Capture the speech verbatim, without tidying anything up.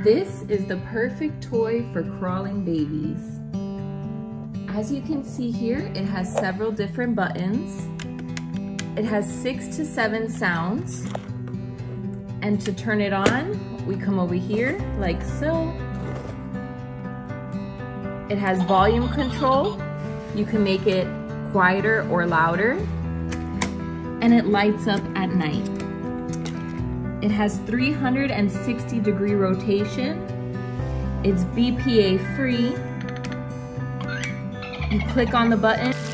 This is the perfect toy for crawling babies. As you can see here, it has several different buttons. It has six to seven sounds. And to turn it on, we come over here like so. It has volume control. You can make it quieter or louder. And it lights up at night. It has three hundred sixty degree rotation. It's B P A free. You click on the button